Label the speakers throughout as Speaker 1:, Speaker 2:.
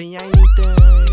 Speaker 1: Ben jij niet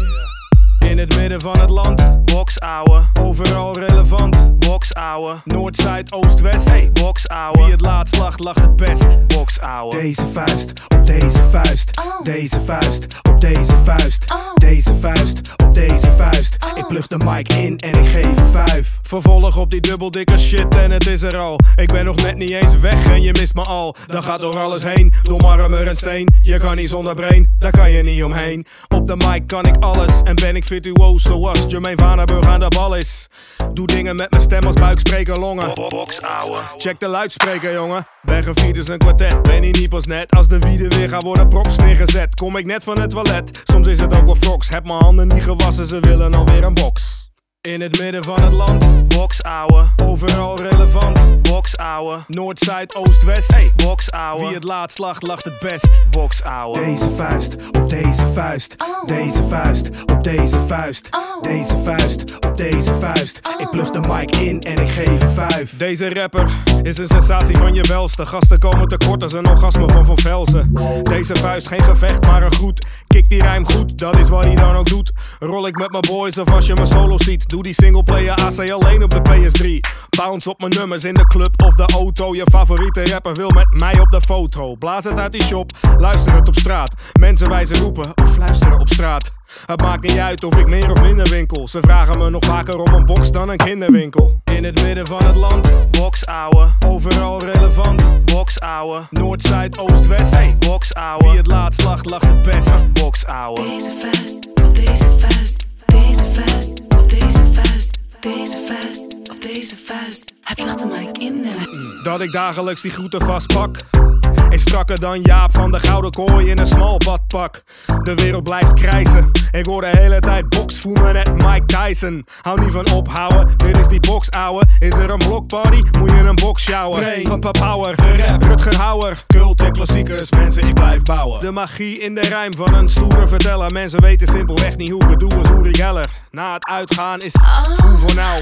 Speaker 1: In het midden van het land, box ouwe. Overal relevant, box ouwe. Noord, zuid, oost, west, hey, box ouwe. Wie het laatst lacht, lacht het best, box ouwe. Deze vuist, op deze vuist. Deze vuist, op deze vuist. Deze vuist, op deze vuist. Ik plug de mic in en ik geef een vuif. Vervolg op die dubbeldikke shit en het is er al. Ik ben nog net niet eens weg en je mist me al. Dan gaat door alles heen, door marmer en steen. Je kan niet zonder brain, daar kan je niet omheen. Op de mic kan ik alles en ben ik virtuoos zoals Jermaine Vanenburg aan de bal is. Doe dingen met mijn stem als buikspreker longen. Box ouwe. Check de luidspreker jongen. Ben gevierd is een kwartet, ben hier niet pas net. Als de wieden weer gaan worden props neergezet. Kom ik net van het toilet, soms is het ook wel froks. Heb mijn handen niet gewassen, ze willen alweer een box. In het midden van het land, box ouwe. Overal relevant, box ouwe. Noord, zuid, oost, west, hey, box ouwe. Wie het laatst lacht, lacht het best, box ouwe. Deze vuist, op deze vuist. Deze vuist, op deze vuist. Deze vuist, op deze vuist. Ik plug de mic in en ik geef een vuif. Deze rapper is een sensatie van je welste. Gasten komen tekort als een orgasme van Velzen. Deze vuist, geen gevecht, maar een groet. Kik die rijm goed, dat is wat hij dan ook doet. Rol ik met mijn boys of als je mijn solo ziet. Doe die singleplayer AC alleen op de PS3. Bounce op mijn nummers in de club of de auto. Je favoriete rapper wil met mij op de foto. Blaas het uit die shop, luister het op straat. Mensen wijzen roepen of fluisteren op straat. Het maakt niet uit of ik meer of minder winkel. Ze vragen me nog vaker om een box dan een kinderwinkel. In het midden van het land, box ouwe. Overal relevant, box ouwe. Noord, zuid, oost, west, hey, box ouwe. Wie het laatst lacht, lacht het best, box ouwe.
Speaker 2: Deze vuist, op deze vuist. Deze vuist, op deze vuist. Deze vuist, op deze vuist. Hij plugt de mic in en
Speaker 1: Dat ik dagelijks die groeten vastpak is strakker dan Jaap van de gouden kooi in een smal badpak. De wereld blijft krijsen. Ik hoor de hele tijd box, voel me net Mike Tyson. Hou niet van ophouden, dit is die box ouwe. Is er een blokparty, moet je een box sjouwen. Power, rap, Rutger Hauer. Cult en klassiekers, mensen ik blijf bouwen. De magie in de rijm van een stoere verteller. Mensen weten simpelweg niet hoe ik het doe als Uri Geller. Na het uitgaan is voel voor nou.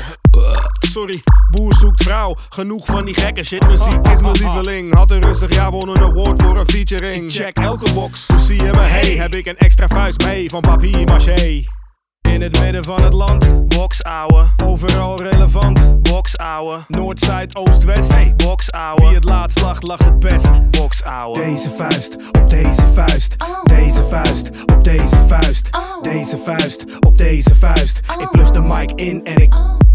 Speaker 1: Sorry, boer zoekt vrouw. Genoeg van die gekke shit, muziek is mijn lieveling. Had een rustig jaar, won een award voor een featuring. Ik check elke box, dus zie je me, hey. Heb ik een extra vuist mee van papier maché. In het midden van het land, box ouwe. Overal relevant, box ouwe. Noord, zuid, oost, west, hey, box ouwe. Wie het laatst lacht, lacht het best, box ouwe. Deze vuist, op deze vuist. Deze vuist, op deze vuist. Deze vuist, op deze vuist. Ik plug de mic in en ik